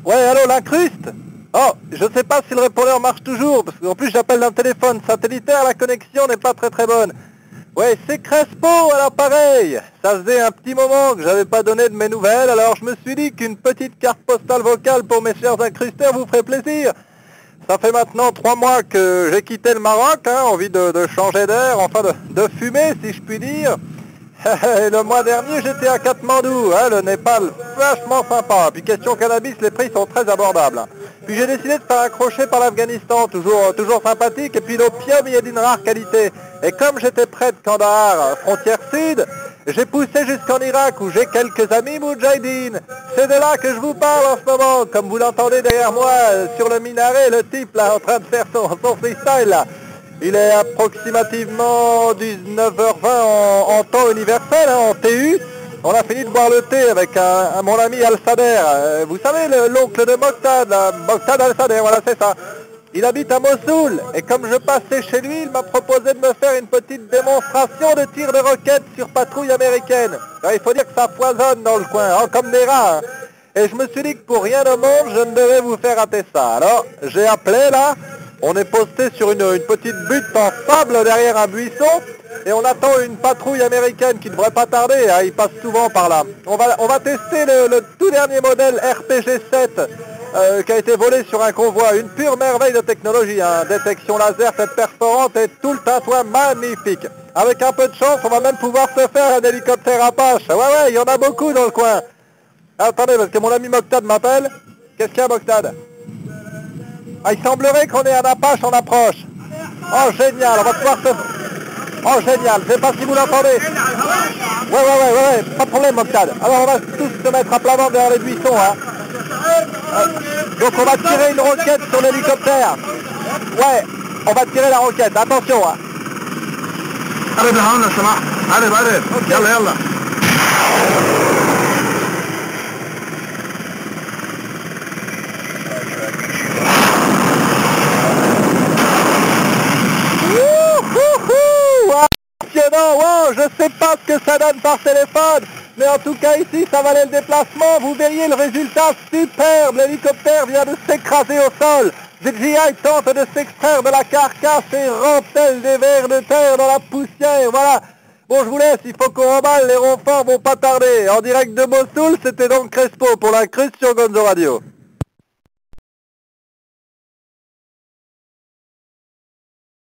Ouais, allô, l'incruste? Oh, je sais pas si le répondeur marche toujours, parce qu'en plus j'appelle d'un téléphone satellitaire, la connexion n'est pas très bonne. Ouais, c'est Crespo à l'appareil. Ça faisait un petit moment que j'avais pas donné de mes nouvelles, alors je me suis dit qu'une petite carte postale vocale pour mes chers incrusteurs vous ferait plaisir. Ça fait maintenant 3 mois que j'ai quitté le Maroc, hein, envie de changer d'air, enfin de fumer si je puis dire. Et le mois dernier j'étais à Katmandou, hein, le Népal, vachement sympa. Puis question cannabis, les prix sont très abordables. Puis j'ai décidé de faire accrocher par l'Afghanistan, toujours sympathique, et puis l'opium il est d'une rare qualité. Et comme j'étais près de Kandahar, frontière sud, j'ai poussé jusqu'en Irak où j'ai quelques amis moudjahidines. C'est de là que je vous parle en ce moment, comme vous l'entendez derrière moi sur le minaret, le type là en train de faire son freestyle là. Il est approximativement 19h20 en temps universel, hein, en TU. On a fini de boire le thé avec mon ami Al-Sader. Vous savez, l'oncle de Moqtad, Moqtad Al-Sader, voilà c'est ça. Il habite à Mossoul, et comme je passais chez lui, il m'a proposé de me faire une petite démonstration de tir de roquettes sur patrouille américaine. Alors, il faut dire que ça foisonne dans le coin, hein, comme des rats. Hein. Et je me suis dit que pour rien au monde, je ne devais vous faire rater ça. Alors, j'ai appelé là, on est posté sur une petite butte en sable derrière un buisson, et on attend une patrouille américaine qui ne devrait pas tarder, hein, ils passent souvent par là. On va tester le tout dernier modèle RPG-7 qui a été volé sur un convoi, une pure merveille de technologie, hein. Détection laser, tête perforante et tout le tintouin magnifique. Avec un peu de chance, on va même pouvoir se faire un hélicoptère Apache. Ouais, il y en a beaucoup dans le coin. Attendez, parce que mon ami Moqtad m'appelle. Qu'est-ce qu'il y a, Moqtad? Ah, il semblerait qu'on ait un Apache en approche. Oh, génial, on va pouvoir se... Oh, génial, je sais pas si vous l'entendez. Ouais, pas de problème, Moqtad. Alors, on va tous se mettre à plat ventre derrière les buissons, hein. Donc, on va tirer une roquette sur l'hélicoptère. Ouais, on va tirer la roquette, attention, hein. قرب لهون لو سمحت. قرب يلا Impressionnant, wow, je sais pas ce que ça donne par téléphone, mais en tout cas ici ça valait le déplacement, vous verriez le résultat superbe, l'hélicoptère vient de s'écraser au sol, ZGI tente de s'extraire de la carcasse et rempelle des vers de terre dans la poussière, voilà. Bon, je vous laisse, il faut qu'on remballe, les renforts vont pas tarder. En direct de Mossoul, c'était donc Crespo pour la Cruste sur Gonzo Radio.